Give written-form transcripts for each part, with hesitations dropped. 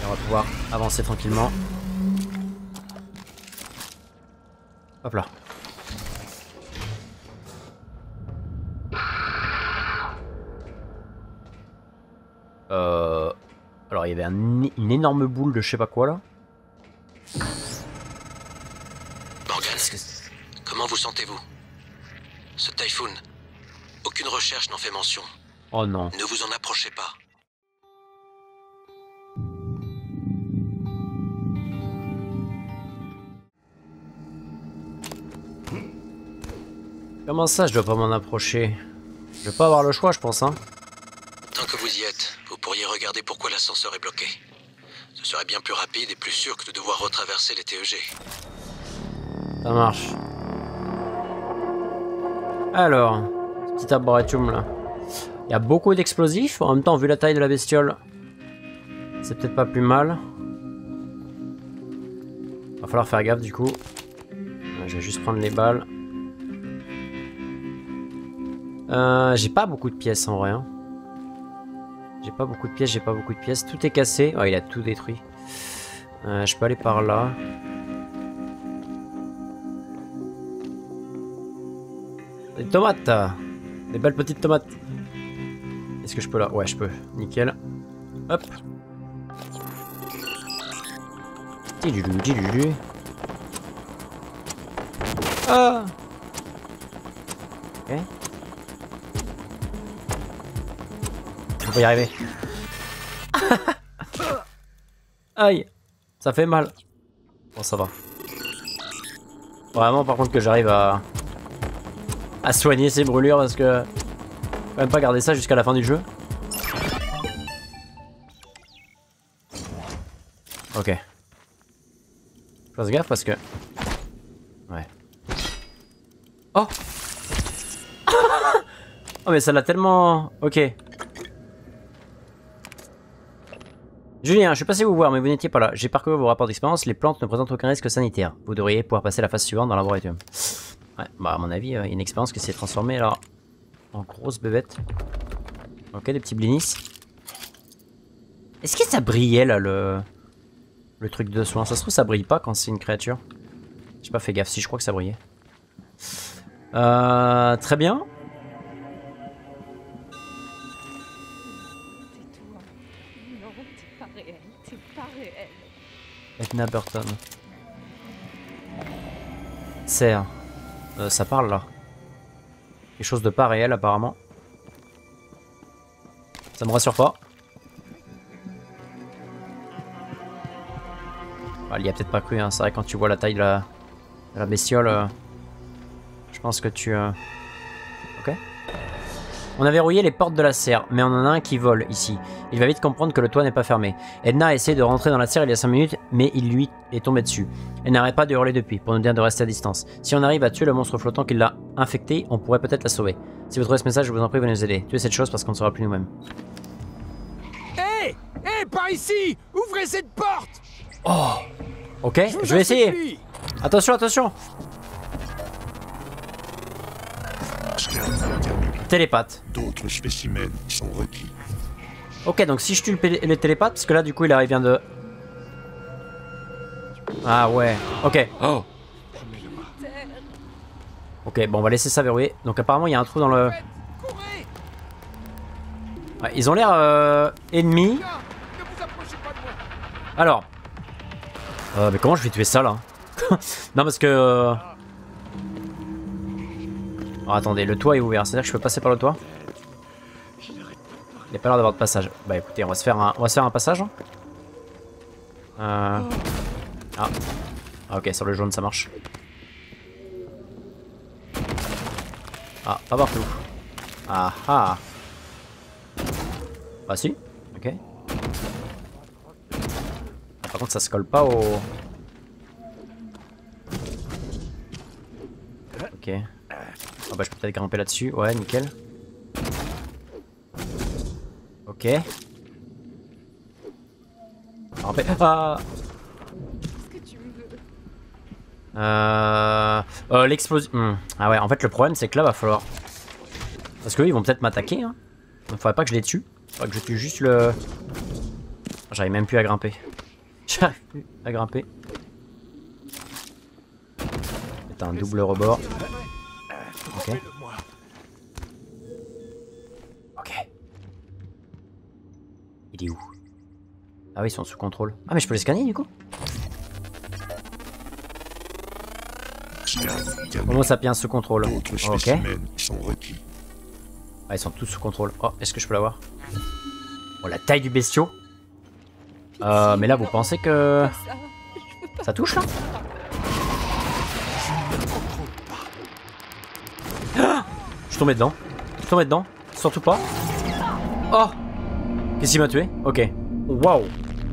On va pouvoir avancer tranquillement. Hop là. Alors il y avait une énorme boule de je sais pas quoi là. Morgan, comment vous sentez-vous? Ce typhoon, aucune recherche n'en fait mention. Oh non. Ne vous en approchez pas. Comment ça je dois pas m'en approcher? Je vais pas avoir le choix je pense hein. Tant que vous y êtes, vous pourriez regarder pourquoi l'ascenseur est bloqué. Ce serait bien plus rapide et plus sûr que de devoir retraverser les TEG. Ça marche. Alors, petit arboretum là. Il y a beaucoup d'explosifs. En même temps, vu la taille de la bestiole, c'est peut-être pas plus mal. Va falloir faire gaffe du coup. Je vais juste prendre les balles. J'ai pas beaucoup de pièces en vrai. Hein. J'ai pas beaucoup de pièces, Tout est cassé. Oh, il a tout détruit. Je peux aller par là. Des tomates. Des belles petites tomates. Est-ce que je peux là? Ouais, je peux. Nickel. Hop. Ah. Ok. On va y arriver. Aïe. Ça fait mal. Bon, ça va. Vraiment, par contre, que j'arrive à soigner ces brûlures parce que... Faut même pas garder ça jusqu'à la fin du jeu. Ok. Fasse gaffe parce que... Ouais. Oh. Oh mais ça l'a tellement... Ok. Julien, je suis passé vous voir, mais vous n'étiez pas là. J'ai parcouru vos rapports d'expérience, les plantes ne présentent aucun risque sanitaire. Vous devriez pouvoir passer à la phase suivante dans l'arboretum. Ouais, bah à mon avis, il y a une expérience qui s'est transformée là en grosse bébête. Ok, des petits blinis. Est-ce que ça brillait là le truc de soin? Ça se trouve ça brille pas quand c'est une créature. J'ai pas fait gaffe, si je crois que ça brillait. Très bien. Edna Burton. Serre. Ça parle là. Quelque chose de pas réel apparemment. Ça me rassure pas. Ah, il y a peut-être pas cru, hein. C'est vrai quand tu vois la taille de la bestiole. Je pense que tu... Ok. On a verrouillé les portes de la serre, mais on en a un qui vole ici. Il va vite comprendre que le toit n'est pas fermé. Edna a essayé de rentrer dans la serre il y a 5 minutes, mais il lui est tombé dessus. Elle n'arrête pas de hurler depuis, pour nous dire de rester à distance. Si on arrive à tuer le monstre flottant qui l'a infecté, on pourrait peut-être la sauver. Si vous trouvez ce message, je vous en prie, venez nous aider. Tuez cette chose parce qu'on ne saura plus nous-mêmes. Hé, par ici! Ouvrez cette porte! Oh. Ok, je vais essayer. Attention, attention. Télépathe. D'autres spécimens sont requis. Ok, donc si je tue le télépathe, parce que là du coup il vient de... Ah ouais, ok. Oh. Ok, bon on va laisser ça verrouiller. Donc apparemment il y a un trou dans le... Ouais, ils ont l'air ennemis. Alors. Mais comment je vais tuer ça là? Non parce que... Oh, attendez, le toit est ouvert, c'est-à-dire que je peux passer par le toit? Il n'y a pas l'air d'avoir de passage. Bah écoutez, on va se faire un passage. Ah. Ok, sur le jaune ça marche. Ah, pas partout. Ah ah. Bah si, ok. Ah, par contre ça se colle pas au... Ok. Ah bah je peux peut-être grimper là-dessus, ouais nickel. Ok. Grimper. Ah. L'explosion. Ah ouais, en fait le problème c'est que là va falloir... Parce qu'eux ils vont peut-être m'attaquer. Hein. Il faudrait pas que je les tue. Il faudrait que je tue juste le... J'arrive même plus à grimper. J'arrive plus à grimper. C'est un double rebord. Ok. Ok. Il est où? Ah oui, ils sont sous contrôle. Ah mais je peux les scanner du coup? Homo sapiens sous contrôle. Ok. Ah, ils sont tous sous contrôle. Oh, est-ce que je peux l'avoir? Oh, la taille du bestiau. Mais là, vous pensez que... Ça touche, là? Ah, je suis tombé dedans. Je suis tombé dedans. Surtout pas. Oh! Qu'est-ce qu'il m'a tué? Ok. Waouh!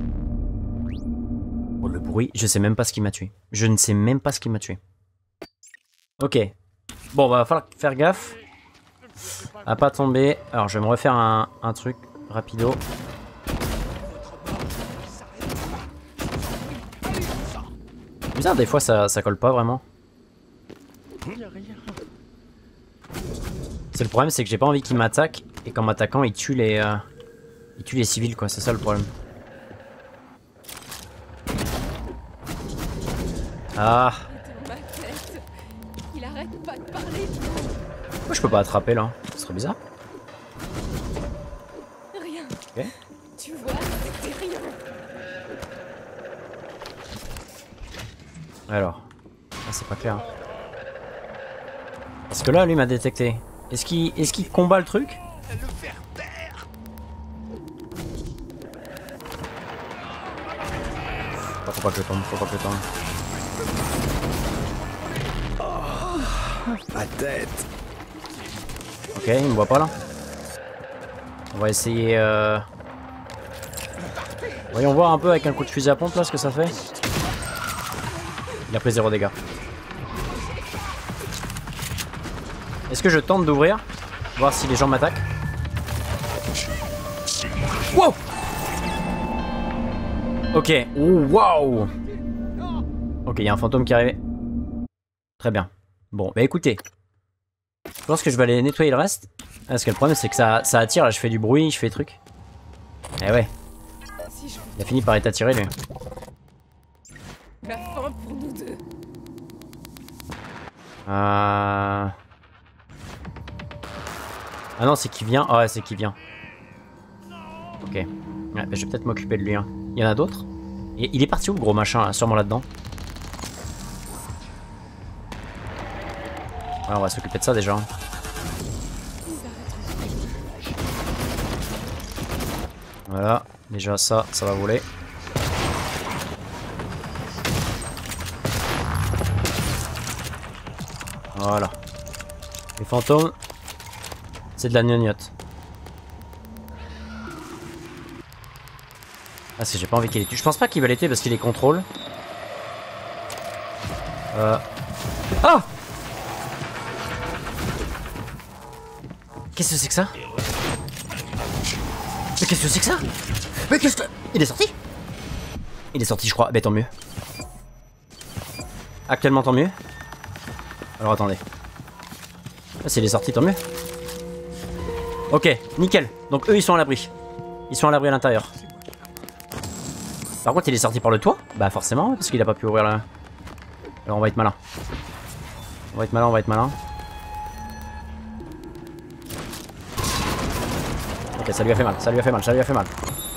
Oh, le bruit. Je sais même pas ce qui m'a tué. Je ne sais même pas ce qui m'a tué. Ok. Bon, va falloir faire gaffe à pas tomber. Alors, je vais me refaire un truc rapido. Bizarre, des fois ça colle pas vraiment. C'est le problème, c'est que j'ai pas envie qu'il m'attaque et qu'en m'attaquant il tue les civils quoi. C'est ça le problème. Ah. Pourquoi je peux pas attraper là? Ce serait bizarre. Rien. Ok. Tu vois, c'est rien. Alors. Ah, c'est pas clair. Parce que là, lui m'a détecté. Est-ce qu'il combat le truc? Faut pas que je tombe, faut pas que je tombe. Ma tête. Ok, il me voit pas là. On va essayer... Voyons voir un peu avec un coup de fusil à pompe là ce que ça fait. Il a pris 0 dégâts. Est-ce que je tente d'ouvrir? Voir si les gens m'attaquent. Wow! Ok. Oh, wow! Ok, il y a un fantôme qui est arrivé. Très bien. Bon, bah écoutez. Je pense que je vais aller nettoyer le reste. Parce que le problème c'est que ça attire, là je fais du bruit, je fais des trucs. Eh ouais. Il a fini par être attiré lui. La fin pour nous deux. Ah non, c'est qui vient. Ah ouais, c'est qui vient. Ok. Ouais, bah, je vais peut-être m'occuper de lui. Hein. Il y en a d'autres? Il est parti où le gros machin là? Sûrement là-dedans. Ouais, on va s'occuper de ça déjà. Voilà. Déjà ça va voler. Voilà. Les fantômes, c'est de la gnognotte. Ah, c'est j'ai pas envie qu'il les tue. Je pense pas qu'il va les tuer parce qu'il les contrôle. Ah! Qu'est-ce que c'est que ça? Mais qu'est-ce que c'est que ça? Mais qu'est-ce que... Il est sorti? Il est sorti je crois. Bah tant mieux. Actuellement tant mieux. Alors attendez. Ah, s'il est sorti tant mieux. Ok, nickel. Donc eux ils sont à l'abri. Ils sont à l'abri à l'intérieur. Par contre il est sorti par le toit? Bah forcément parce qu'il a pas pu ouvrir la... Alors on va être malin. On va être malin, on va être malin. Ok, ça lui a fait mal, ça lui a fait mal, ça lui a fait mal.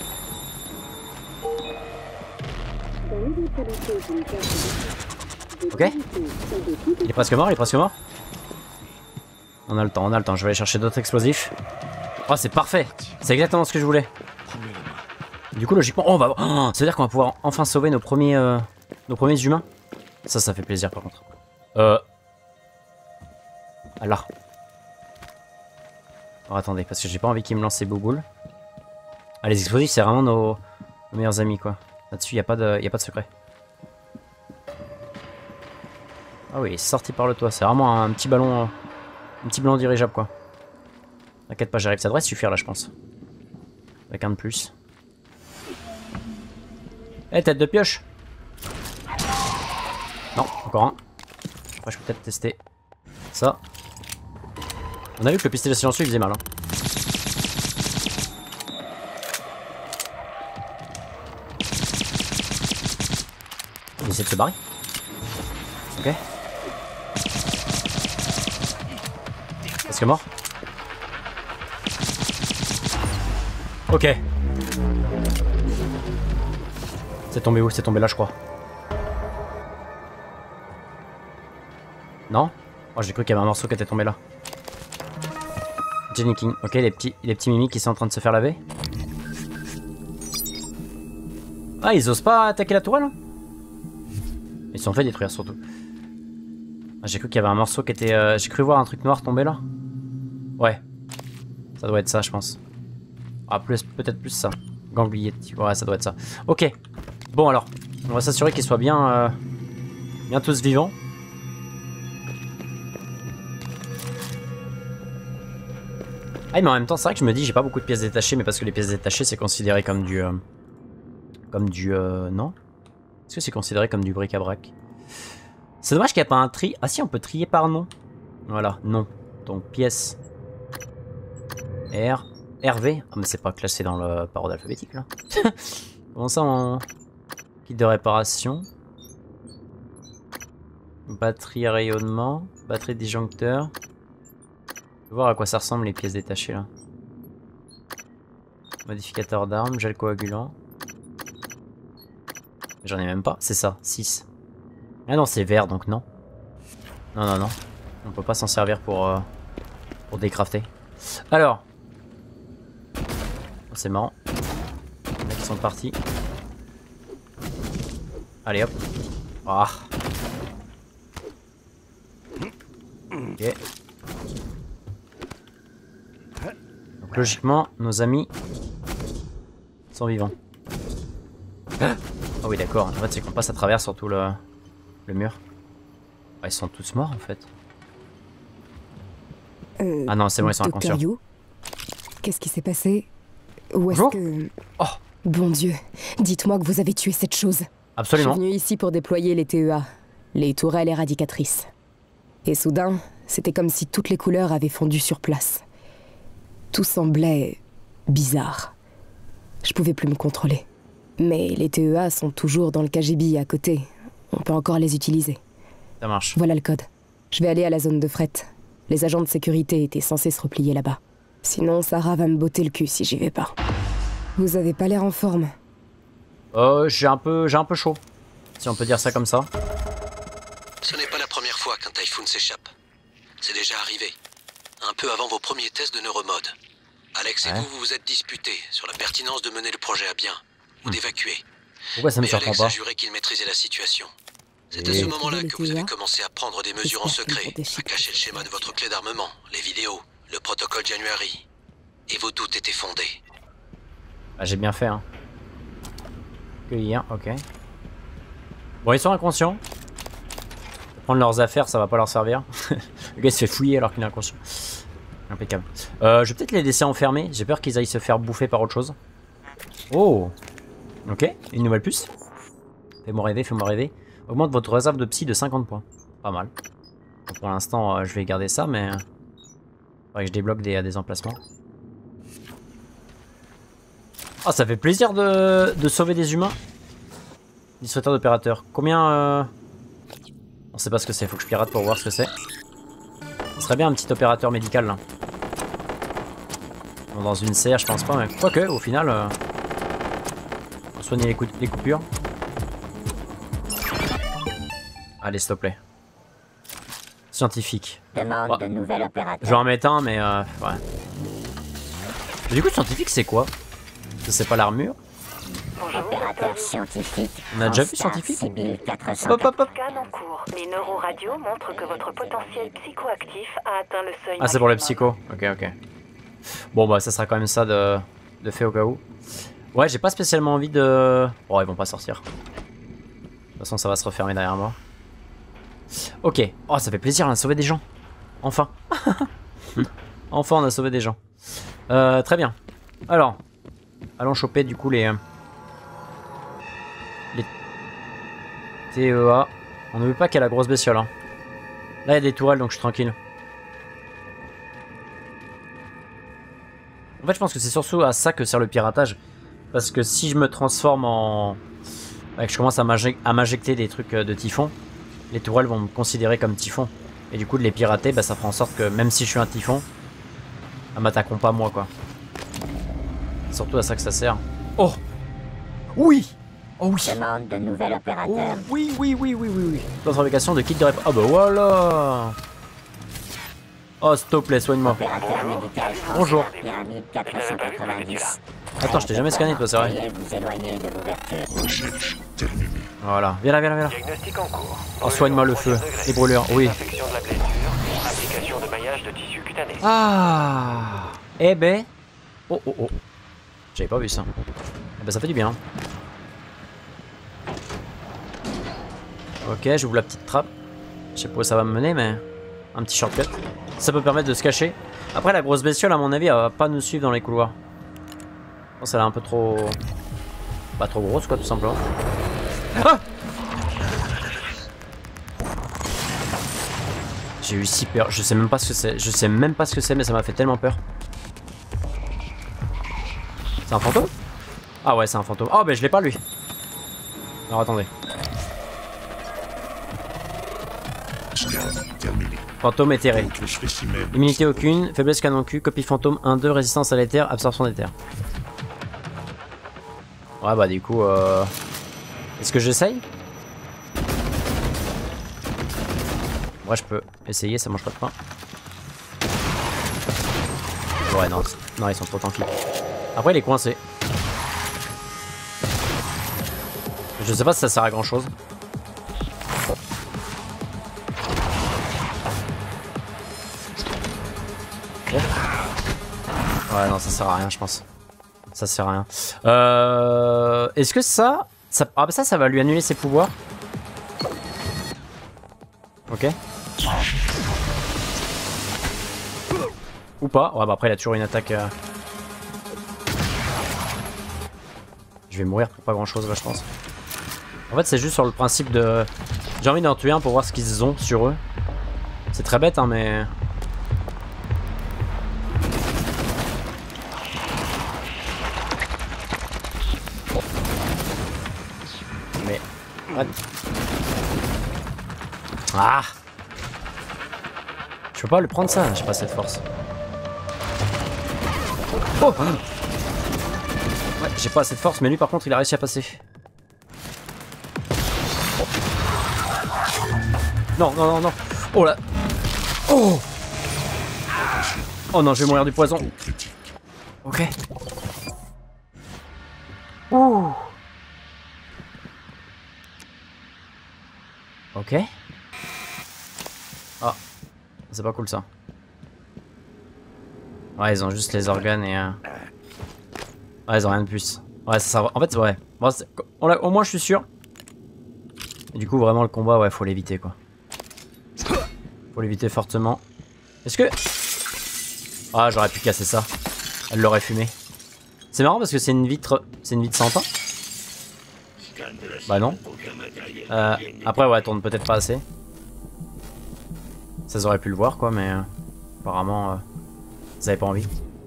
Ok. Il est presque mort, il est presque mort. On a le temps, on a le temps. Je vais aller chercher d'autres explosifs. Oh, c'est parfait. C'est exactement ce que je voulais. Du coup, logiquement, oh, on va... Oh, ça veut dire qu'on va pouvoir enfin sauver nos premiers humains. Ça fait plaisir par contre. Ah là. Alors attendez, parce que j'ai pas envie qu'il me lance ses bouboules. Ah, les explosifs, c'est vraiment nos meilleurs amis, quoi. Là-dessus, il n'y a pas de secret. Ah oui, il est sorti par le toit. C'est vraiment un petit ballon dirigeable, quoi. T'inquiète pas, j'arrive. Ça devrait suffire, là, je pense. Avec un de plus. Eh, tête de pioche! Non, encore un. Après, je peux peut-être tester ça. On a vu que le pistolet silencieux, il faisait mal, hein. Il essaie de se barrer. Ok. Presque mort. Ok. C'est tombé où? C'est tombé là, je crois. Non? Oh, j'ai cru qu'il y avait un morceau qui était tombé là. Jenny King. Ok, les petits mimiques qui sont en train de se faire laver. Ah, ils osent pas attaquer la tourelle, hein? Ils se sont fait détruire surtout. Ah, j'ai cru qu'il y avait un morceau qui était... j'ai cru voir un truc noir tomber là. Ouais. Ça doit être ça, je pense. Ah, peut-être plus ça. Ganglier. Ouais, ça doit être ça. Ok. Bon, alors. On va s'assurer qu'ils soient bien... bien tous vivants. Ah, mais en même temps, c'est vrai que je me dis, j'ai pas beaucoup de pièces détachées, mais parce que les pièces détachées, c'est considéré comme du... non? Est-ce que c'est considéré comme du bric-à-brac? C'est dommage qu'il n'y a pas un tri... Ah si, on peut trier par nom. Voilà, non. Donc, pièce... R... RV. Ah, mais c'est pas classé dans le par alphabétique, là. Comment ça, en... Kit de réparation. Batterie à rayonnement. Batterie disjoncteur. Je vais voir à quoi ça ressemble les pièces détachées, là. Modificateur d'armes, gel coagulant. J'en ai même pas, c'est ça, 6. Ah non, c'est vert, donc non. Non, non, non. On peut pas s'en servir pour décrafter. Alors. Oh, c'est marrant. Les mecs, ils sont partis. Allez, hop. Ah. Ok. Donc, logiquement, nos amis sont vivants. Ah oui, d'accord. En fait, c'est qu'on passe à travers surtout le mur. Ah, ils sont tous morts en fait. Ah non, c'est bon, ils sont inconscients. Qu'est-ce qui s'est passé? Où est-ce Bonjour. que... Oh. Bon Dieu, dites-moi que vous avez tué cette chose. Absolument. Je suis venu ici pour déployer les TEA, les tourelles éradicatrices. Et soudain, c'était comme si toutes les couleurs avaient fondu sur place. Tout semblait bizarre. Je pouvais plus me contrôler. Mais les TEA sont toujours dans le KGB à côté. On peut encore les utiliser. Ça marche. Voilà le code. Je vais aller à la zone de fret. Les agents de sécurité étaient censés se replier là-bas. Sinon, Sarah va me botter le cul si j'y vais pas. Vous avez pas l'air en forme. J'ai un peu chaud. Si on peut dire ça comme ça. Ce n'est pas la première fois qu'un Typhoon s'échappe. C'est déjà arrivé. Un peu avant vos premiers tests de neuromode. Alex et vous vous êtes disputés sur la pertinence de mener le projet à bien. Ou d'évacuer. Pourquoi ça me surprend Alex pas? a juré qu'il maîtrisait la situation. C'est à ce moment-là que vous avez commencé à prendre des mesures en secret, à cacher le schéma de votre clé d'armement, les vidéos, le protocole January. Et vos doutes étaient fondés. Ah, j'ai bien fait, hein. Cueillir, ok. Bon, ils sont inconscients. Prendre leurs affaires, ça va pas leur servir. Le gars il se fait fouiller alors qu'il est inconscient. Impeccable. Je vais peut-être les laisser enfermer. J'ai peur qu'ils aillent se faire bouffer par autre chose. Oh. Ok, une nouvelle puce. Fais-moi rêver, fais-moi rêver. Augmente votre réserve de psy de 50 points. Pas mal. Bon, pour l'instant, je vais garder ça, mais... faudrait que je débloque des emplacements. Ah, ça fait plaisir de sauver des humains. Distributeur d'opérateurs. Combien... On sait pas ce que c'est, faut que je pirate pour voir ce que c'est. Ce serait bien un petit opérateur médical, là. Bon, dans une serre, je pense pas, mais quoique, au final... Pour soigner les coupures. Allez, s'il te plaît. Scientifique. Demande de nouvel opérateur. Je vais en mettre un, mais ouais. Mais du coup, scientifique, c'est quoi? C'est pas l'armure? Opérateur scientifique. On a déjà vu scientifique? Hop, hop, hop. Scan en cours. Les neuroradios montrent que votre potentiel psychoactif a atteint le seuil. Ah, c'est pour le maximum. psycho. Ok, ok. Bon, bah, ça sera quand même ça de fait au cas où. Ouais, j'ai pas spécialement envie de... Oh, ils vont pas sortir. De toute façon, ça va se refermer derrière moi. Ok. Oh, ça fait plaisir, on a sauvé des gens. Enfin. Enfin, on a sauvé des gens. Très bien. Alors, allons choper du coup les TEA. On ne veut pas qu'il y ait la grosse bestiole. Hein. Là, il y a des tourelles, donc je suis tranquille. En fait, je pense que c'est surtout à ça que sert le piratage. Parce que si je me transforme en Ouais, que je commence à m'injecter des trucs de typhon, les tourelles vont me considérer comme typhon. Et du coup de les pirater, bah, ça fera en sorte que même si je suis un typhon, elles m'attaqueront pas moi quoi. C'est surtout à ça que ça sert. Oh oui. Oh oui. Demande de nouvel opérateur. Oh, oui. Plan de fabrication de kit de réparation. Ah bah voilà. Oh s'il te plaît, soigne-moi. Opérateur médical français, Bonjour. Pyramide 490. Attends, je t'ai jamais scanné toi, c'est vrai. Veuillez vous éloigner de l'ouverture. Recherche terminée. Voilà, viens là. Diagnostic en cours. Oh, soigne-moi le feu. Les brûlures, oui. Infection de la blessure. Application de maillage de tissu cutané. Ah. Eh ben. Oh. J'avais pas vu ça. Eh ben ça fait du bien. Ok, j'ouvre la petite trappe. Je sais pas où ça va me mener, mais un petit shortcut. Ça peut permettre de se cacher. Après, la grosse bestiole, à mon avis, elle va pas nous suivre dans les couloirs. Je pense qu'elle est un peu trop... Pas trop grosse, quoi, tout simplement. Ah! J'ai eu si peur. Je sais même pas ce que c'est. Mais ça m'a fait tellement peur. C'est un fantôme? Ah ouais, c'est un fantôme. Oh, ben je l'ai pas, lui. Alors, attendez. Scan terminé. Fantôme éthéré. Autre spécimen. Immunité aucune, faiblesse canon cul, copie fantôme 1-2, résistance à l'éther, absorption d'éther. Ouais bah du coup est-ce que j'essaye? Moi je peux essayer, ça mange pas de pain. Ouais non, ils sont trop tanky. Après il est coincé. Je sais pas si ça sert à grand chose. Ouais non ça sert à rien je pense. Ça sert à rien. Est-ce que ça va lui annuler ses pouvoirs? Ok. Ou pas. Ouais bah après il a toujours une attaque. Je vais mourir pour pas grand chose là je pense. En fait c'est juste sur le principe de... J'ai envie d'en tuer un pour voir ce qu'ils ont sur eux. C'est très bête hein mais... Ah! Je peux pas le prendre ça, j'ai pas cette force. Oh! Ouais, j'ai pas assez de force, mais lui par contre il a réussi à passer. Non. Oh là! Oh! Oh non, je vais mourir du poison. Ok. Ouh! Ok. Ah, c'est pas cool ça. Ouais, ils ont juste les organes et... Ouais, ils ont rien de plus. Ouais, ça va. En fait, ouais. Bon, au moins, je suis sûr. Et du coup, vraiment, le combat, ouais, faut l'éviter, quoi. Faut l'éviter fortement. Est-ce que... Ah, j'aurais pu casser ça. Elle l'aurait fumé. C'est marrant parce que c'est une vitre... C'est une vitre sans teint. Bah non. Après, ouais, elle tourne peut-être pas assez. Ça aurait pu le voir quoi, mais apparemment ils avaient pas envie.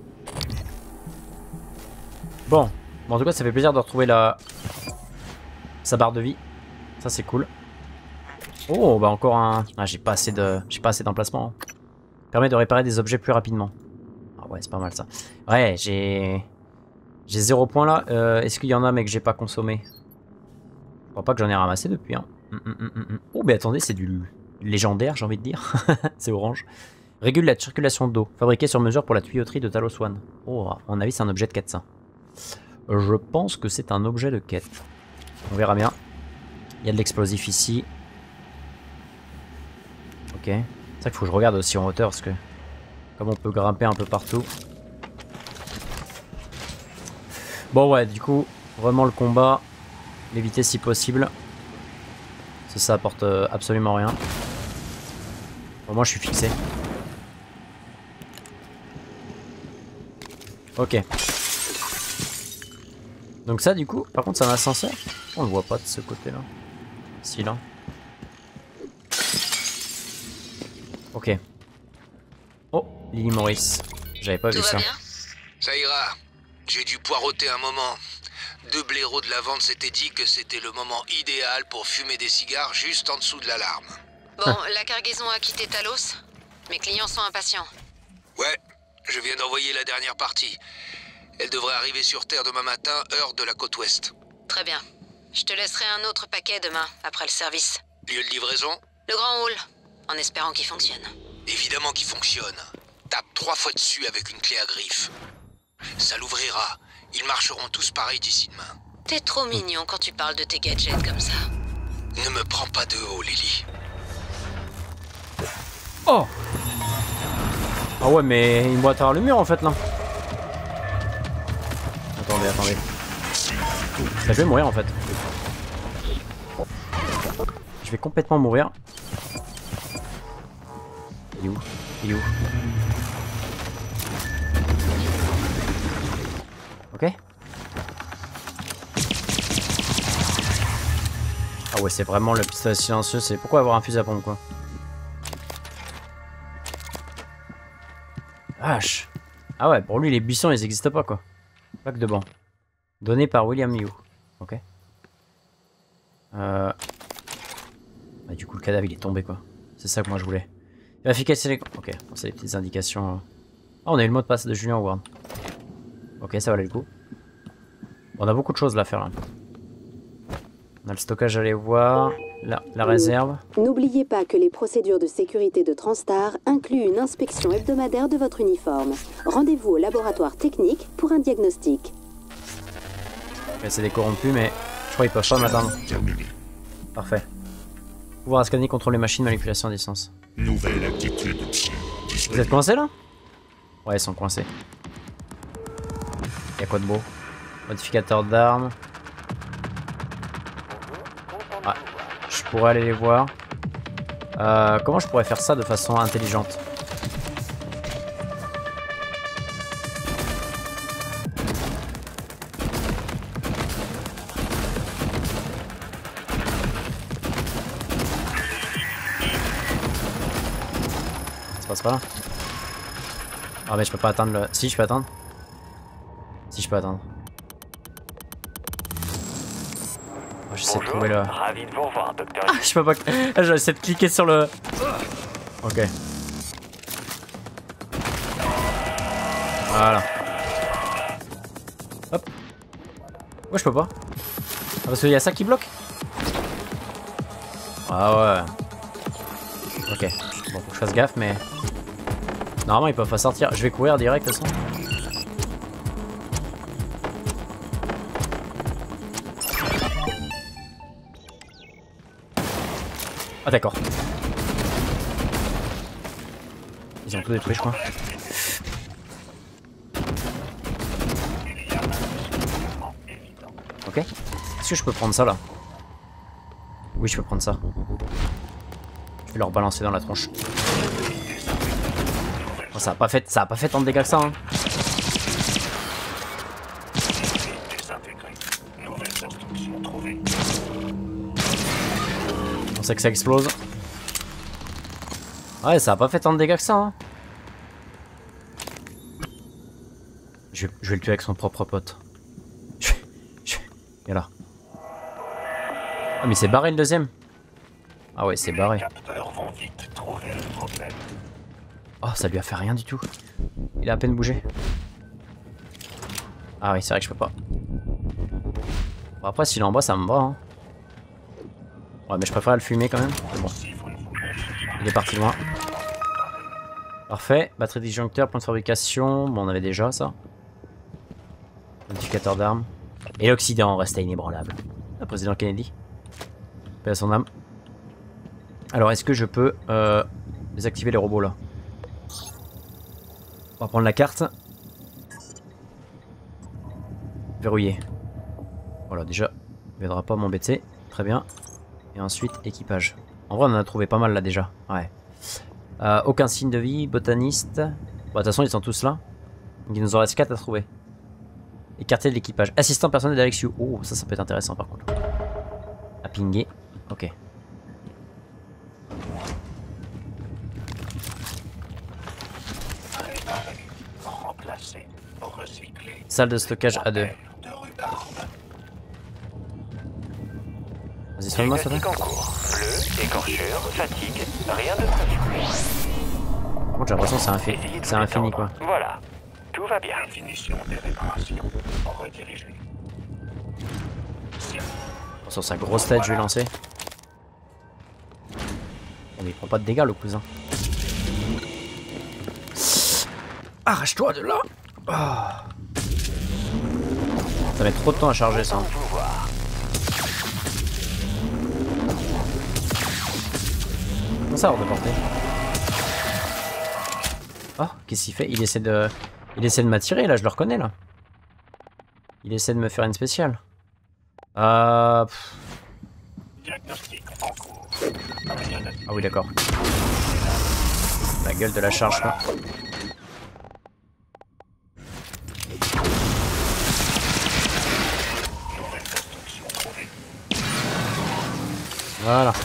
Bon, en tout cas ça fait plaisir de retrouver sa barre de vie. Ça c'est cool. Oh bah encore un... Ah j'ai pas assez d'emplacement. Permet de réparer des objets plus rapidement. Ah ouais c'est pas mal ça. Ouais j'ai 0 points là. Est-ce qu'il y en a mais que j'ai pas consommé? Je crois pas que j'en ai ramassé depuis hein. Oh mais attendez c'est du... légendaire j'ai envie de dire. C'est orange. Régule la circulation d'eau. Fabriqué sur mesure pour la tuyauterie de Talos One. Oh, à mon avis c'est un objet de quête ça. Je pense que c'est un objet de quête. On verra bien. Il y a de l'explosif ici. Ok. C'est vrai qu'il faut que je regarde aussi en hauteur parce que... Comme on peut grimper un peu partout. Bon ouais du coup, vraiment le combat. L'éviter si possible. Ça apporte absolument rien. Bon, moi je suis fixé. Ok. Donc ça du coup, par contre c'est un ascenseur. On le voit pas de ce côté là. Si là. Ok. Oh, Lily Morris. J'avais pas vu ça. Ça ira. J'ai dû poireauter un moment. deux blaireaux de la vente s'étaient dit que c'était le moment idéal pour fumer des cigares juste en dessous de l'alarme. Bon, la cargaison a quitté Talos. Mes clients sont impatients. Ouais, je viens d'envoyer la dernière partie. Elle devrait arriver sur Terre demain matin, heure de la côte ouest. Très bien. Je te laisserai un autre paquet demain, après le service. Lieu de livraison? Le grand hall, en espérant qu'il fonctionne. Évidemment qu'il fonctionne. Tape 3 fois dessus avec une clé à griffe. Ça l'ouvrira. Ils marcheront tous pareil d'ici demain. T'es trop mignon quand tu parles de tes gadgets comme ça. Ne me prends pas de haut, Lily. Oh! Ah ouais, mais une boîte à le mur en fait là. Attendez, attendez. Ça, je vais mourir en fait. Je vais complètement mourir. Il est où? Il est où? Ok. Ah ouais, c'est vraiment le pistolet silencieux. C'est pourquoi avoir un fusil à pompe quoi. Vache. Ah ouais, pour lui les buissons ils existent pas quoi. Pack de banc. Donné par William Yu. Ok. Bah, du coup le cadavre il est tombé quoi. C'est ça que moi je voulais. Efficace les... Ok, bon, c'est les petites indications. Ah, on a eu le mot de passe de Julien Howard. Ok, ça valait le coup. Bon, on a beaucoup de choses là à faire. Là. On a le stockage à aller voir. La réserve. N'oubliez pas que les procédures de sécurité de Transstar incluent une inspection hebdomadaire de votre uniforme. Rendez-vous au laboratoire technique pour un diagnostic. Ok, c'est des corrompus, mais je crois qu'ils peuvent pas m'atteindre. Parfait. Pouvoir à scanner, contrôler les machines, manipulation à distance. Nouvelle attitude. Vous êtes coincés là? Ouais, ils sont coincés. Y'a quoi de beau? Modificateur d'armes. Ah, je pourrais aller les voir. Comment je pourrais faire ça de façon intelligente? Ça passe pas là? Ah mais je peux pas atteindre le... Si, je peux atteindre. Si, je peux atteindre. Oh, j'essaie de trouver le... Ravi de vous revoir, docteur. Ah, je peux pas... Ah, j'essaie de cliquer sur le... Ok. Voilà. Hop. Moi je peux pas. Ah, parce qu'il y a ça qui bloque. Ah ouais. Ok. Bon, faut que je fasse gaffe, mais... Normalement, ils peuvent pas sortir. Je vais courir direct, de toute façon. Ah, d'accord. Ils ont tout détruit, je crois. Ok. Est-ce que je peux prendre ça, là? Oui, je peux prendre ça. Je vais leur balancer dans la tronche. Oh, ça a pas fait tant de dégâts que ça. Hein. On sait que ça explose. Ouais, ça a pas fait tant de dégâts que ça. Hein. Je vais le tuer avec son propre pote. Et là. Ah, mais c'est barré le deuxième. Ah ouais, c'est barré. Oh, ça lui a fait rien du tout. Il a à peine bougé. Ah oui, c'est vrai que je peux pas. Bon, après, s'il est en bas, ça me va. Hein. Ouais, mais je préfère le fumer quand même. Bon. Il est parti loin. Parfait. Batterie disjoncteur, point de fabrication. Bon, on avait déjà ça. Modificateur d'armes. Et l'Occident restait inébranlable. Le président Kennedy. Paix à son âme. Alors, est-ce que je peux désactiver les robots là? On va prendre la carte. Verrouiller. Voilà, déjà, il ne viendra pas m'embêter. Très bien. Et ensuite, équipage. En vrai, on en a trouvé pas mal là déjà. Ouais. Aucun signe de vie, botaniste. Bon, de toute façon, ils sont tous là. Il nous en reste 4 à trouver. Écarté de l'équipage. Assistant personnel d'Alex Yu. Oh, ça peut être intéressant par contre. À pinguer. Ok. Salle de stockage A2. Vas-y, soigne-moi, ça va. Diagnostic en cours. Bleu, écorchure, fatigue, rien de prévu. Bon, j'ai l'impression que c'est infini quoi. Voilà, tout va bien. Finition des réparations. Redirigez. Sur sa grosse tête, je vais lancer. Mais il prend pas de dégâts, le cousin. Arrache-toi de là. Oh. Ça met trop de temps à charger ça. Comment ça hors de portée? Oh, qu'est-ce qu'il fait? Il essaie de m'attirer là, je le reconnais là. Il essaie de me faire une spéciale. Diagnostic en cours. Ah oui, d'accord. La gueule de la charge là. Voilà.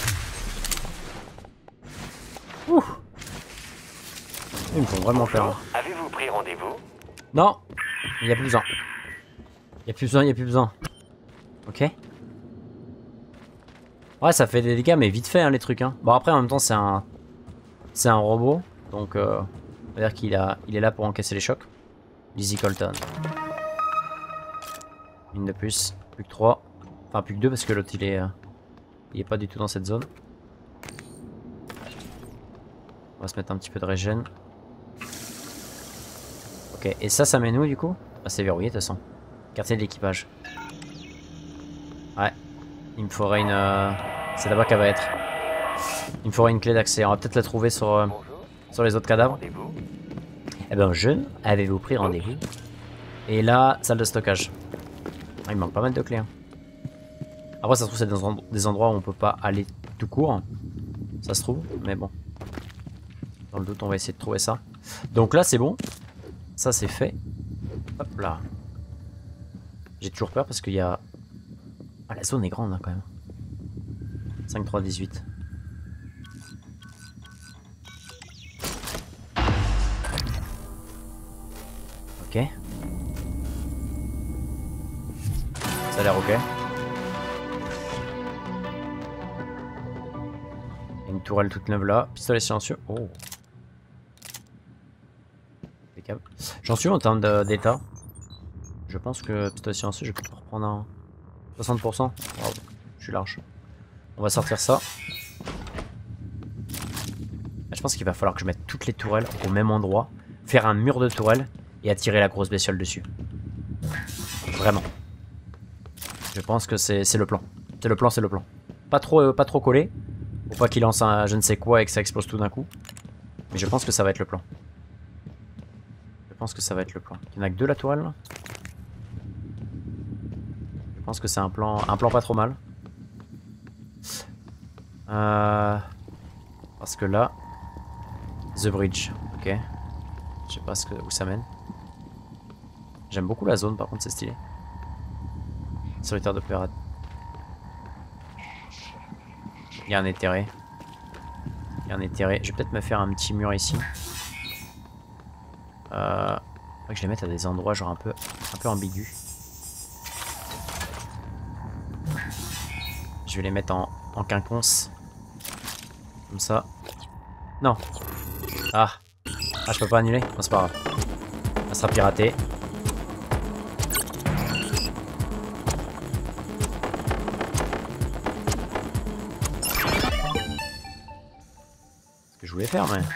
Ouh. Ils me font vraiment peur. Avez-vous pris rendez-vous? Non, il n'y a plus besoin. Il n'y a plus besoin, il n'y a plus besoin. Ok. Ouais, ça fait des dégâts, mais vite fait, hein, les trucs. Hein. Bon, après, en même temps, c'est un robot. Donc, on va dire qu'il est là pour encaisser les chocs. Lizzie Colton. Une de plus. Plus que 3. Enfin, plus que 2 parce que l'autre, il est pas du tout dans cette zone. On va se mettre un petit peu de régène. Ok, et ça mène où du coup? Ah, c'est verrouillé de toute façon. Quartier de l'équipage. Ouais. Il me faudrait une... C'est là-bas qu'elle va être. Il me faudrait une clé d'accès. On va peut-être la trouver sur les autres cadavres. Eh ben, avez-vous pris rendez-vous? Et là, salle de stockage. Ah, il manque pas mal de clés. Hein. Après, ça se trouve, c'est des endroits où on peut pas aller tout court. Ça se trouve, mais bon. Dans le doute, on va essayer de trouver ça. Donc là, c'est bon. Ça, c'est fait. Hop là. J'ai toujours peur parce qu'il y a... Ah, la zone est grande, hein, quand même. 5, 3, 18. Ok. Ça a l'air ok. Une tourelle toute neuve là. Pistolet silencieux. Oh. Impeccable. J'en suis en termes d'état. Je pense que pistolet silencieux, je vais peut-être reprendre un 60%. Wow. Je suis large. On va sortir ça. Je pense qu'il va falloir que je mette toutes les tourelles au même endroit. Faire un mur de tourelles et attirer la grosse bestiole dessus. Vraiment. Je pense que c'est le plan. C'est le plan, c'est le plan. Pas trop collé. Pour pas qu'il lance un je ne sais quoi et que ça explose tout d'un coup. Mais je pense que ça va être le plan. Je pense que ça va être le plan. Il n'y en a que 2 la tourelle là. Je pense que c'est un plan pas trop mal. Parce que là... The Bridge. Ok. Je sais pas où ça mène. J'aime beaucoup la zone par contre, c'est stylé. Solitaire d'opéra. Il y a un éthéré. Il y a un éthéré. Je vais peut-être me faire un petit mur ici. Faudrait que je les mette à des endroits genre un peu ambigus. Je vais les mettre en quinconce. Comme ça. Non. Ah, je peux pas annuler. Bon, c'est pas grave. Ça sera piraté. Ce que je voulais faire, mais...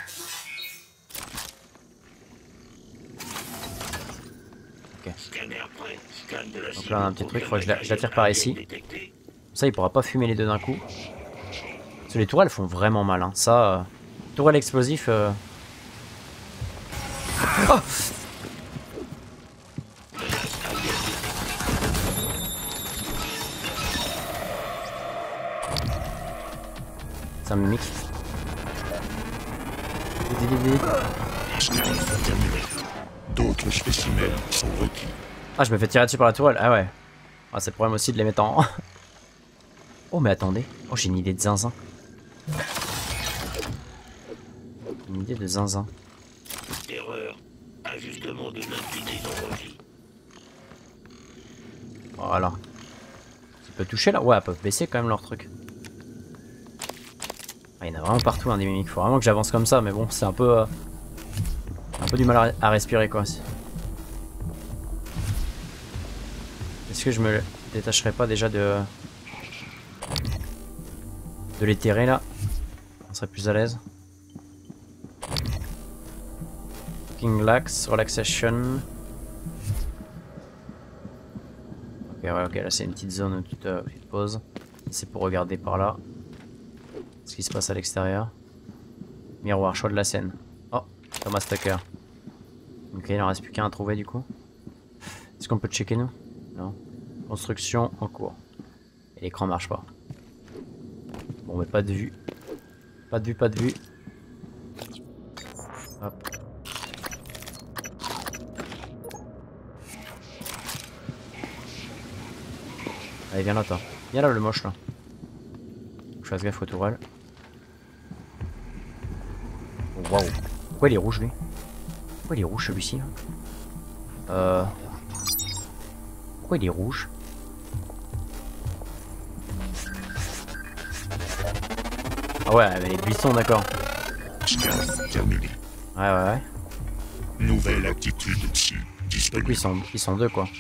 Ok. Donc là, on a un petit truc. Il faudrait que je la tire par ici. Comme ça, il pourra pas fumer les deux d'un coup. Parce que les tourelles font vraiment mal. Hein. Ça, tourelle explosif... Oh, ça me mixe. D'autres spécimens sont requis. Ah, je me fais tirer dessus par la tourelle. Ah ouais. Ah, c'est le problème aussi de les mettre en... Oh, mais attendez. Oh, j'ai une idée de zinzin. Une idée de zinzin. Erreur. Ajustement de l'unité non requis. Voilà. Tu peux toucher là? Ouais, elles peuvent baisser quand même leur truc. Ah, il y en a vraiment partout hein, des mimiques. Faut vraiment que j'avance comme ça, mais bon, c'est un peu du mal à respirer quoi. Est-ce que je me détacherai pas déjà de l'éthéré là? On serait plus à l'aise. King Lax, Relaxation. Ok, ouais, ok, là c'est une petite zone, une petite pause. C'est pour regarder par là ce qui se passe à l'extérieur. Miroir, choix de la scène. Oh, Thomas Tucker. Ok, il en reste plus qu'un à trouver du coup. Est-ce qu'on peut checker nous? Non. Construction en cours. Et l'écran marche pas. Bon, mais pas de vue. Pas de vue, pas de vue. Hop. Allez, viens là, toi. Viens là, le moche, là. Je fasse gaffe aux tourelles. Oh, waouh. Pourquoi il est rouge, lui? Pourquoi il est rouge, celui-ci? Pourquoi il est rouge? Ah ouais, mais les buissons, d'accord. Scan terminé. Ouais. Nouvelle attitude psy Du disponible. coup, ils sont deux, quoi.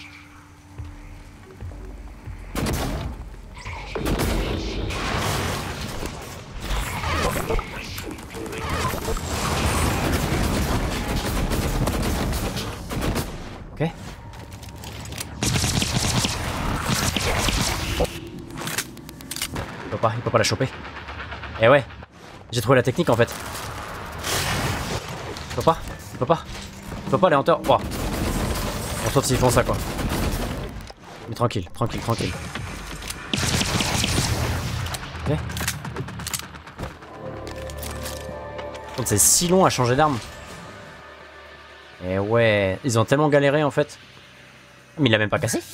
Ok. Il peut pas la choper. Eh ouais, j'ai trouvé la technique en fait. Il peut pas les hanteurs. Oh. On sauf s'ils font ça quoi. Mais tranquille. Ok. Donc c'est si long à changer d'arme. Eh ouais, ils ont tellement galéré en fait. Mais il l'a même pas cassé.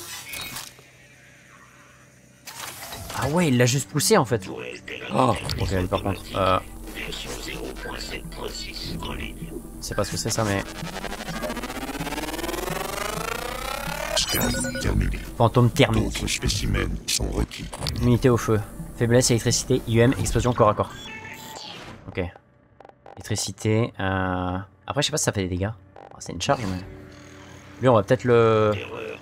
Ah ouais, il l'a juste poussé en fait. Oh, ok, allez, par contre. Je sais pas ce que c'est ça, mais. Scan terminé. Fantôme thermique. D'autres spécimens sont requis. Immunité au feu. Faiblesse, électricité, IUM, explosion corps à corps. Ok. Électricité. Après, je sais pas si ça fait des dégâts. Oh, c'est une charge, mais. Lui, on va peut-être le.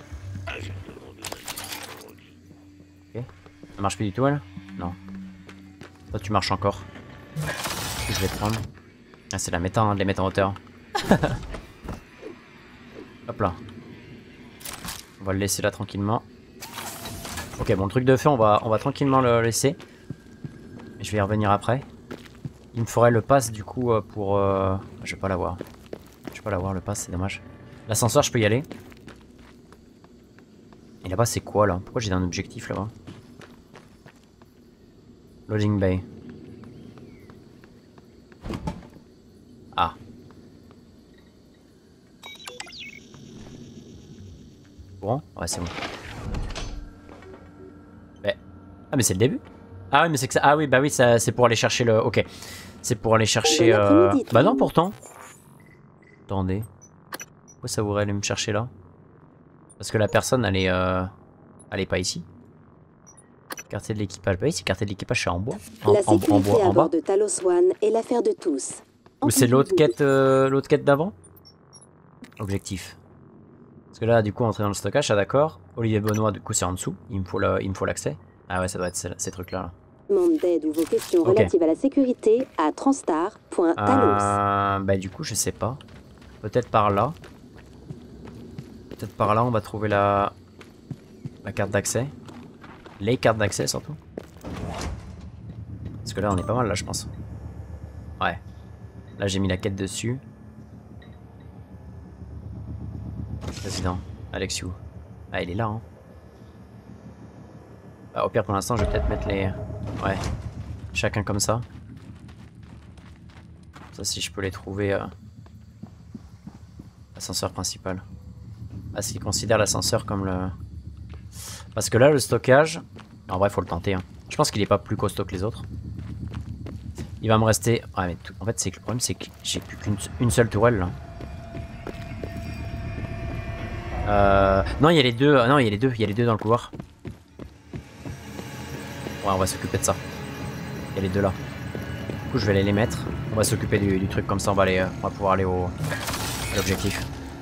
Ok. Ça marche plus du tout, elle? Non. Toi, tu marches encore. Je vais te prendre. Ah, c'est la méta, hein, de les mettre en hauteur. Hop là. On va le laisser là tranquillement. Ok, bon, le truc de feu, on va tranquillement le laisser. Je vais y revenir après. Il me faudrait le pass du coup pour... Je vais pas l'avoir. Je vais pas l'avoir le pass, c'est dommage. L'ascenseur, je peux y aller. Et là-bas, c'est quoi là? Pourquoi j'ai un objectif là-bas? Loading Bay. Ah. Bon, ouais, c'est bon. Mais... Ah, mais c'est le début? Ah oui, mais c'est que ça... Ah oui, bah oui, c'est pour aller chercher le... Ok. C'est pour aller chercher... Bah non, pourtant. Attendez. Pourquoi ça voudrait aller me chercher là? Parce que la personne, elle est pas ici. Quartier de l'équipage. Bah oui, c'est quartier de l'équipage, c'est en bois. La sécurité à en bas. bord de Talos One est l'affaire de tous. Ou c'est l'autre quête d'avant? Objectif. Parce que là, du coup, entrer dans le stockage, ah d'accord. Olivier Benoît, du coup, c'est en dessous. Il me faut l'accès. Ah ouais, ça doit être ces trucs-là. Là. Demande d'aide ou vos questions relatives à la sécurité à transstar.talos. Bah du coup, je sais pas. Peut-être par là. Peut-être par là, on va trouver la carte d'accès. Les cartes d'accès, surtout. Parce que là, on est pas mal, là, je pense. Ouais. Là, j'ai mis la quête dessus. Président, Alexiou. Ah, il est là, hein. Bah, au pire, pour l'instant, je vais peut-être mettre les... Ouais. Chacun comme ça. Ça, si je peux les trouver... Ascenseur principal. Ah, s'il considère l'ascenseur comme le... Parce que là, le stockage... En vrai, faut le tenter, hein. Je pense qu'il est pas plus costaud que les autres. Il va me rester... Ouais, mais tout... En fait, c'est que le problème, c'est que j'ai plus qu'une seule tourelle, là. Non, il y a les deux. Non, il y a les deux dans le couloir. Ouais, on va s'occuper de ça. Il y a les deux là. Du coup, je vais aller les mettre. On va s'occuper du truc comme ça, on va pouvoir aller à l'objectif.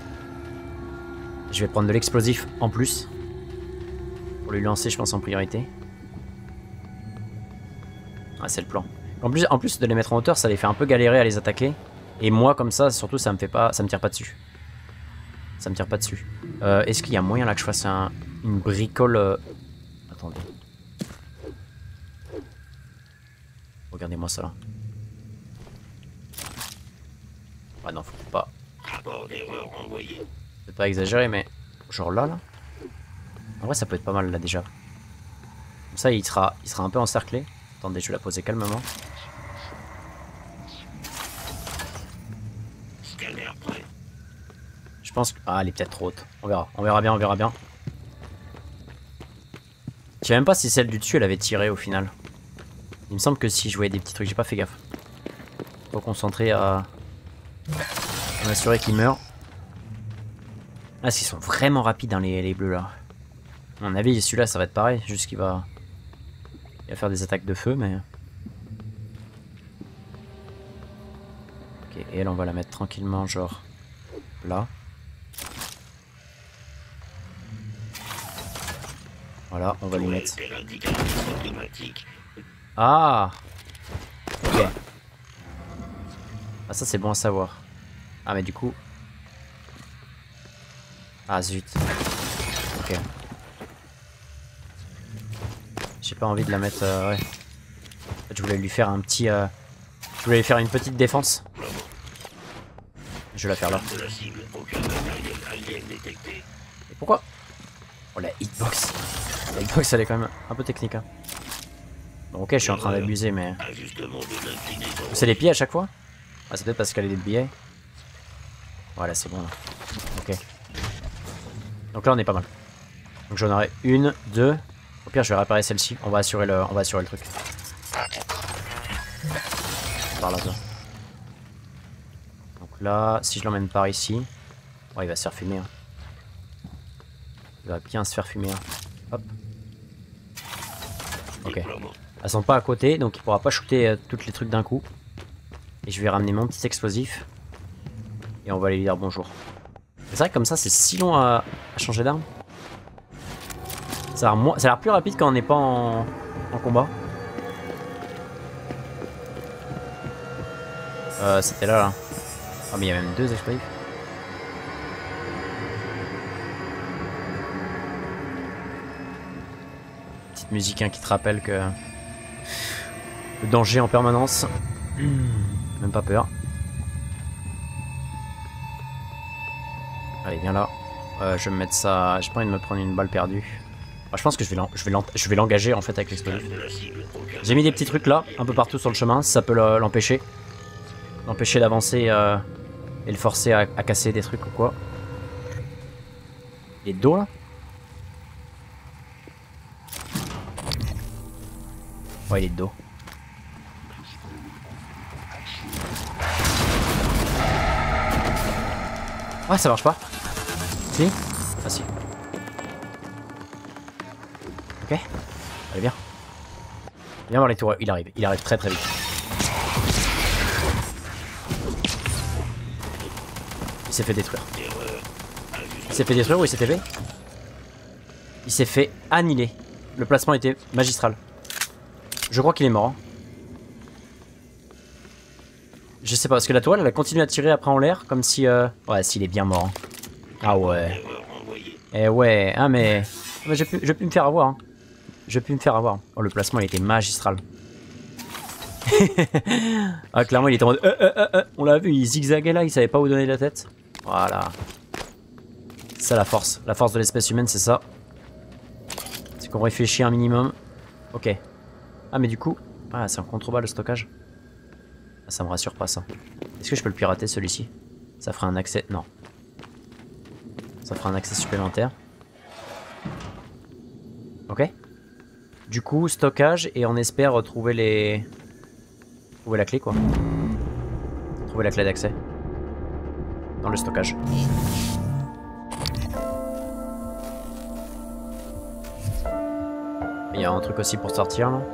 Je vais prendre de l'explosif en plus. Pour lui lancer, je pense, en priorité. Ah, c'est le plan. En plus de les mettre en hauteur, ça les fait un peu galérer à les attaquer. Et moi, comme ça, surtout, ça me tire pas dessus. Ça me tire pas dessus. Est-ce qu'il y a moyen là que je fasse une bricole Attendez. Regardez-moi ça là. Ah non, faut pas. Peut-être pas exagérer, mais genre là. En vrai, ça peut être pas mal là déjà. Comme ça, il sera un peu encerclé. Attendez, je vais la poser calmement. Je pense que... Ah, elle est peut-être trop haute. On verra. On verra bien, on verra bien. Je sais même pas si celle du dessus, elle avait tiré au final. Il me semble que si je voyais des petits trucs, j'ai pas fait gaffe. Faut concentrer à m'assurer qu'ils meurent. Ah, ils sont vraiment rapides, hein, les bleus là. À mon avis, celui-là, ça va être pareil. Juste qu'il va... Il va faire des attaques de feu, mais... Ok, et elle, on va la mettre tranquillement, genre... Là. Voilà, on va lui mettre... Ah! Ok. Ah, ça, c'est bon à savoir. Ah, mais du coup... Ah, zut. Ok. J'ai pas envie de la mettre... ouais. En fait, je voulais lui faire un petit... Je voulais lui faire une petite défense. Je vais la faire là. Et pourquoi? Oh, la hitbox. La hitbox, elle est quand même un peu technique. Hein. Bon, ok, je suis en train d'abuser, mais... C'est les pieds à chaque fois? Ah, c'est peut-être parce qu'elle est débiée. Voilà, c'est bon. Là. Ok. Donc là, on est pas mal. Donc j'en aurai une, deux... Au pire, je vais réparer celle-ci. On va assurer le truc. Par là, toi. Donc là, si je l'emmène par ici... Oh, il va se faire fumer. Hein. Il va bien se faire fumer. Hein. Hop. Ok. Elles sont pas à côté, donc il pourra pas shooter tous les trucs d'un coup. Et je vais ramener mon petit explosif. Et on va aller lui dire bonjour. C'est vrai que comme ça, c'est si long à changer d'arme. Ça a l'air plus rapide quand on n'est pas en combat. C'était là. Oh, mais il y a même deux explosifs. Petite musique hein, qui te rappelle que le danger en permanence. Même pas peur. Allez, viens là. Je vais me mettre ça. J'ai pas envie de me prendre une balle perdue. Je pense que je vais l'engager en fait avec l'explosif. J'ai mis des petits trucs là, un peu partout sur le chemin, si ça peut l'empêcher. L'empêcher d'avancer et le forcer à casser des trucs ou quoi. Il est de dos là? Ouais, il est de dos. Ah, ça marche pas. Si? Ah si. Ok. Allez, viens. Viens voir les tours. Il arrive très très vite. Il s'est fait détruire. Il s'est fait détruire ou il s'est fait? Il s'est fait annihiler. Le placement était magistral. Je crois qu'il est mort. Hein. Je sais pas, parce que la toile elle a continué à tirer après en l'air, comme si... Ouais, s'il est bien mort. Hein. Ah ouais. Eh ouais, ah mais... Je peux me faire avoir. Hein. Je peux me faire avoir. Oh, le placement il était magistral. Ah, clairement il était en mode... On l'a vu, il zigzaguait là, il savait pas où donner la tête. Voilà. C'est ça la force. La force de l'espèce humaine, c'est ça. C'est qu'on réfléchit un minimum. Ok. Ah mais du coup... Ah, c'est en contrebas le stockage. Ah, ça me rassure pas ça. Est-ce que je peux le pirater celui-ci? Ça fera un accès... Non. Ça fera un accès supplémentaire. Ok. Du coup, stockage et on espère retrouver les... Trouver la clé quoi. Trouver la clé d'accès. Dans le stockage. Il y y a un truc aussi pour sortir là.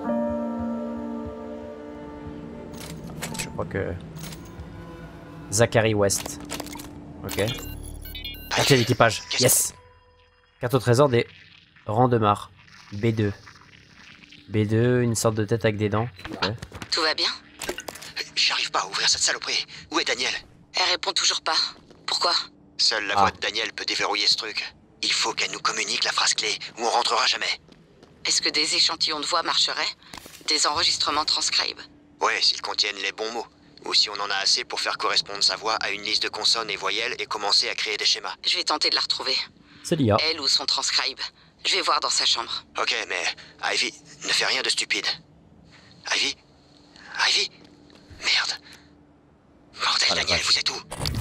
Je crois que... Zachary West. Ok. Quartier d'équipage. Yes. Carte au trésor des Randemar. B2. B2, une sorte de tête avec des dents. Okay. Tout va bien? J'arrive pas à ouvrir cette saloperie. Où est Daniel? Elle répond toujours pas. Pourquoi? Seule la voix de Daniel peut déverrouiller ce truc. Il faut qu'elle nous communique la phrase clé ou on rentrera jamais. Est-ce que des échantillons de voix marcheraient? Des enregistrements transcribes? Ouais, s'ils contiennent les bons mots. Ou si on en a assez pour faire correspondre sa voix à une liste de consonnes et voyelles et commencer à créer des schémas. Je vais tenter de la retrouver. C'est l'IA. Elle ou son transcribe. Je vais voir dans sa chambre. Ok, mais Ivy, ne fais rien de stupide. Ivy? Ivy? Merde. Bordel, Daniel, vous êtes où?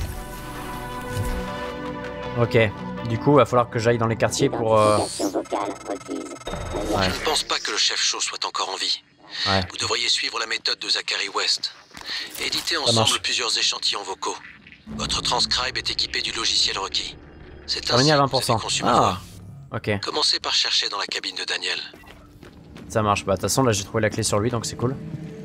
Ok. Du coup, il va falloir que j'aille dans les quartiers pour... Identification vocale requise. Je ne pense pas que le chef Shaw soit encore en vie. Ouais. Vous devriez suivre la méthode de Zachary West. Éditez marche. ensemble plusieurs échantillons vocaux. Votre transcribe est équipé du logiciel requis. C'est Terminé ainsi à que vous avez 20%. conçu ma Ah, voix. ok. Commencez par chercher dans la cabine de Daniel. Ça marche. Bah, de toute façon, là, j'ai trouvé la clé sur lui, donc c'est cool.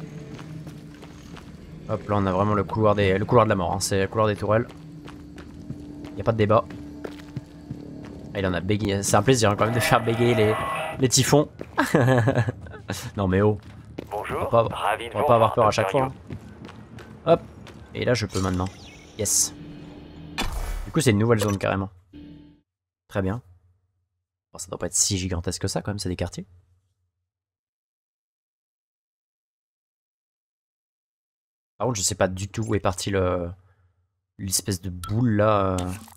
Hop, là, on a vraiment le couloir de la mort. Hein. C'est le couloir des tourelles. Y a pas de débat. Ah, il en a bégayé. C'est un plaisir hein, quand même de faire bégayer les typhons. Non, mais oh. Bonjour, On va ravi de pas vous avoir revoir, peur à chaque Dr. fois. Yu. Hein. Hop. Et là, je peux maintenant. Yes. Du coup, c'est une nouvelle zone carrément. Très bien. Bon, ça doit pas être si gigantesque que ça quand même, c'est des quartiers. Par contre, je sais pas du tout où est parti l'espèce de boule là.